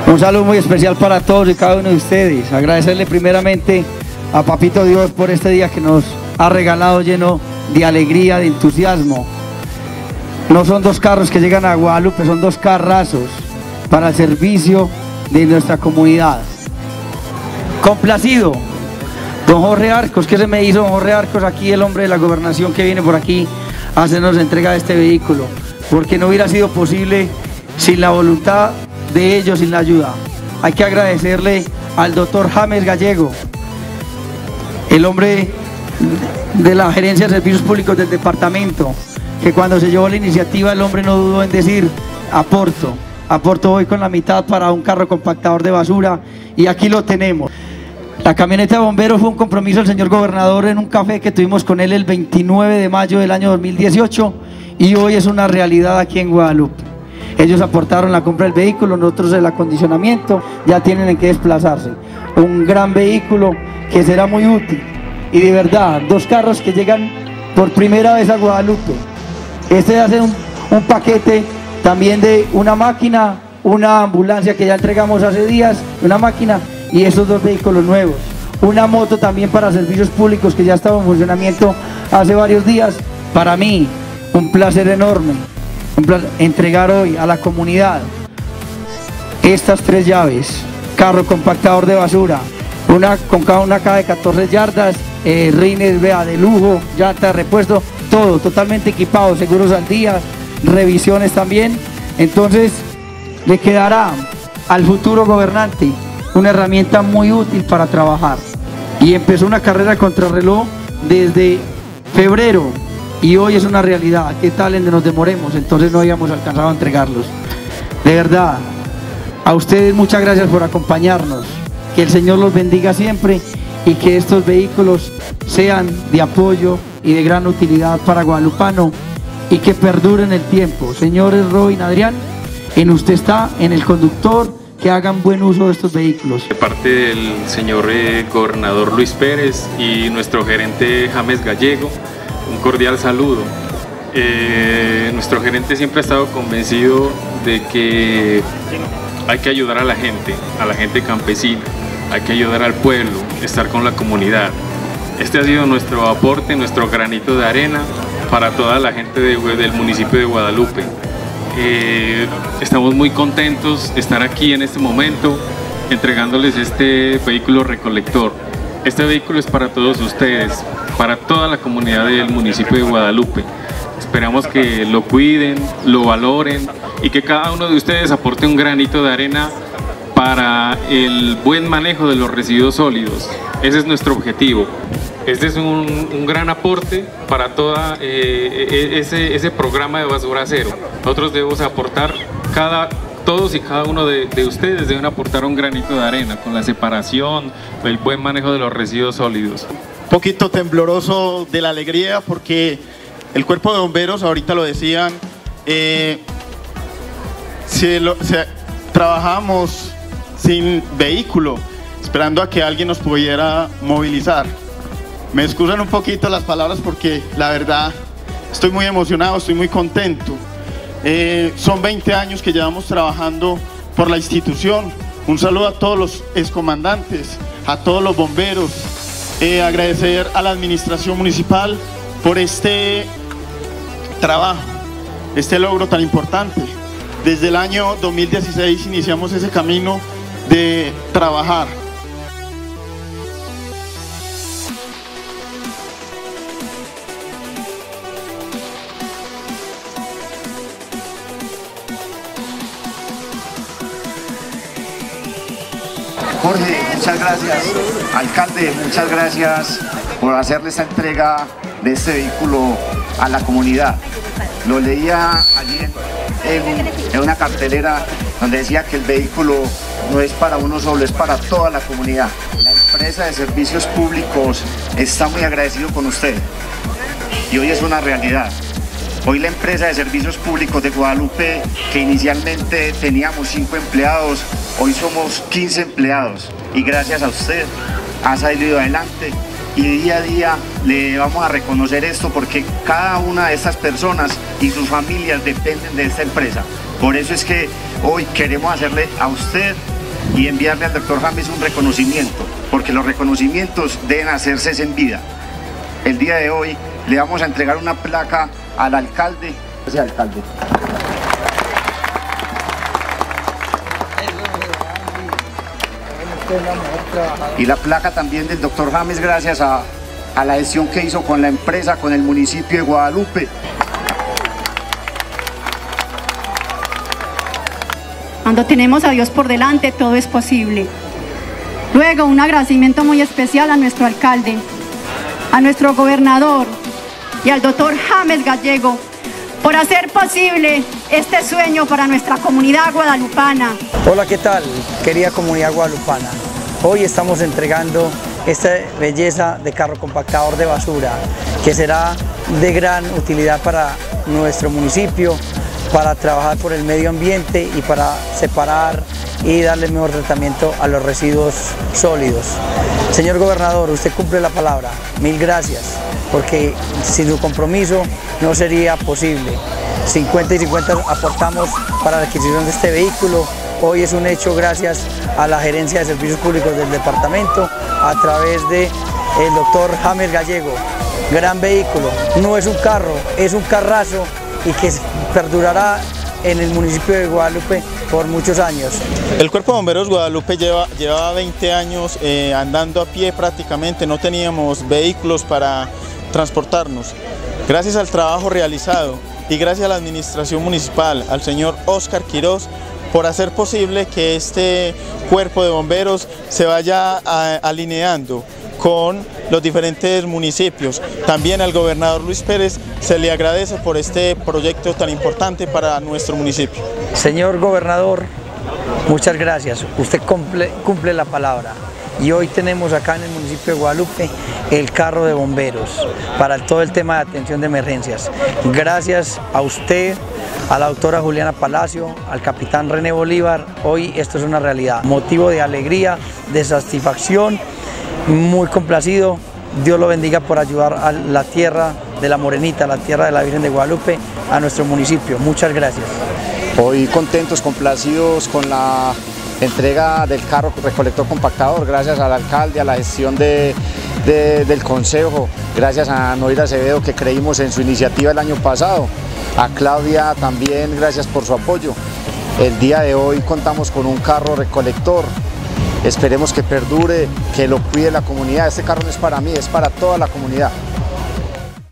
Un saludo muy especial para todos y cada uno de ustedes. Agradecerle primeramente a Papito Dios por este día que nos ha regalado lleno de alegría, de entusiasmo. No son 2 carros que llegan a Guadalupe, son 2 carrazos para el servicio de nuestra comunidad. Complacido, don Jorge Arcos. ¿Qué se me hizo don Jorge Arcos aquí, el hombre de la gobernación que viene por aquí a hacernos entrega de este vehículo? Porque no hubiera sido posible sin la voluntad de ellos, sin la ayuda. Hay que agradecerle al doctor James Gallego, el hombre de la gerencia de servicios públicos del departamento, que cuando se llevó la iniciativa el hombre no dudó en decir: aporto hoy con la mitad para un carro compactador de basura, y aquí lo tenemos. La camioneta de bomberos fue un compromiso del señor gobernador en un café que tuvimos con él el 29 de mayo del año 2018, y hoy es una realidad aquí en Guadalupe. Ellos aportaron la compra del vehículo, nosotros el acondicionamiento, ya tienen en qué desplazarse. Un gran vehículo que será muy útil, y de verdad, 2 carros que llegan por primera vez a Guadalupe. Este hace un paquete también de una máquina, una ambulancia que ya entregamos hace días, una máquina, y esos 2 vehículos nuevos. Una moto también para servicios públicos que ya estaba en funcionamiento hace varios días. Para mí, un placer enorme entregar hoy a la comunidad estas 3 llaves: carro compactador de basura, con cada una caja de 14 yardas, rines de lujo, llanta de repuesto, todo totalmente equipado, seguros al día, revisiones también. Entonces le quedará al futuro gobernante una herramienta muy útil para trabajar. Y empezó una carrera contrarreloj desde febrero, y hoy es una realidad. ¿Qué tal en que nos demoremos? Entonces no habíamos alcanzado a entregarlos. De verdad, a ustedes muchas gracias por acompañarnos. Que el Señor los bendiga siempre, y que estos vehículos sean de apoyo y de gran utilidad para guadalupano, y que perduren el tiempo. Señores Robin, Adrián, en usted está, en el conductor, que hagan buen uso de estos vehículos. De parte del señor gobernador Luis Pérez y nuestro gerente James Gallego, un cordial saludo. Nuestro gerente siempre ha estado convencido de que hay que ayudar a la gente campesina, hay que ayudar al pueblo, estar con la comunidad. Este ha sido nuestro aporte, nuestro granito de arena para toda la gente del municipio de Guadalupe. Estamos muy contentos de estar aquí en este momento entregándoles este vehículo recolector. Este vehículo es para todos ustedes, para toda la comunidad del municipio de Guadalupe. Esperamos que lo cuiden, lo valoren, y que cada uno de ustedes aporte un granito de arena para el buen manejo de los residuos sólidos. Ese es nuestro objetivo. Este es un gran aporte para todo ese programa de basura cero. Nosotros debemos aportar, todos y cada uno de ustedes deben aportar un granito de arena con la separación, el buen manejo de los residuos sólidos. Un poquito tembloroso de la alegría, porque el cuerpo de bomberos, ahorita lo decían, trabajamos sin vehículo, esperando a que alguien nos pudiera movilizar. Me excusan un poquito las palabras, porque la verdad estoy muy emocionado, estoy muy contento. Son 20 años que llevamos trabajando por la institución. Un saludo a todos los excomandantes, a todos los bomberos. Agradecer a la administración municipal por este trabajo, este logro tan importante. Desde el año 2016 iniciamos ese camino de trabajar. Jorge, muchas gracias. Alcalde, muchas gracias por hacerle esta entrega de este vehículo a la comunidad. Lo leía allí en una cartelera donde decía que el vehículo no es para uno solo, es para toda la comunidad. La empresa de servicios públicos está muy agradecido con usted, y hoy es una realidad. Hoy la empresa de servicios públicos de Guadalupe, que inicialmente teníamos 5 empleados, hoy somos 15 empleados, y gracias a usted ha salido adelante, y día a día le vamos a reconocer esto, porque cada una de estas personas y sus familias dependen de esta empresa. Por eso es que hoy queremos hacerle a usted y enviarle al doctor James un reconocimiento, porque los reconocimientos deben hacerse en vida. El día de hoy le vamos a entregar una placa al alcalde. Gracias, alcalde. Y la placa también del doctor James gracias a la gestión que hizo con la empresa, con el municipio de Guadalupe. Cuando tenemos a Dios por delante, todo es posible. Luego, un agradecimiento muy especial a nuestro alcalde, a nuestro gobernador y al doctor James Gallego por hacer posible este sueño para nuestra comunidad guadalupana. Hola, ¿qué tal, querida comunidad guadalupana? Hoy estamos entregando esta belleza de carro compactador de basura que será de gran utilidad para nuestro municipio, para trabajar por el medio ambiente y para separar y darle mejor tratamiento a los residuos sólidos. Señor gobernador, usted cumple la palabra. Mil gracias, porque sin su compromiso no sería posible. 50 y 50 aportamos para la adquisición de este vehículo. Hoy es un hecho gracias a la Gerencia de Servicios Públicos del departamento a través del doctor James Gallego. Gran vehículo, no es un carro, es un carrazo y que perdurará en el municipio de Guadalupe por muchos años. El Cuerpo de Bomberos Guadalupe llevaba 20 años andando a pie prácticamente, no teníamos vehículos para transportarnos. Gracias al trabajo realizado y gracias a la administración municipal, al señor Óscar Quirós, por hacer posible que este cuerpo de bomberos se vaya alineando con los diferentes municipios. También al gobernador Luis Pérez se le agradece por este proyecto tan importante para nuestro municipio. Señor gobernador, muchas gracias. Usted cumple la palabra. Y hoy tenemos acá en el municipio de Guadalupe el carro de bomberos para todo el tema de atención de emergencias. Gracias a usted, a la doctora Juliana Palacio, al capitán René Bolívar, hoy esto es una realidad. Motivo de alegría, de satisfacción, muy complacido. Dios lo bendiga por ayudar a la tierra de la Morenita, la tierra de la Virgen de Guadalupe, a nuestro municipio. Muchas gracias. Hoy contentos, complacidos con la entrega del carro recolector compactador, gracias al alcalde, a la gestión del consejo, gracias a Noira Acevedo que creímos en su iniciativa el año pasado, a Claudia también gracias por su apoyo. El día de hoy contamos con un carro recolector, esperemos que perdure, que lo cuide la comunidad. Este carro no es para mí, es para toda la comunidad.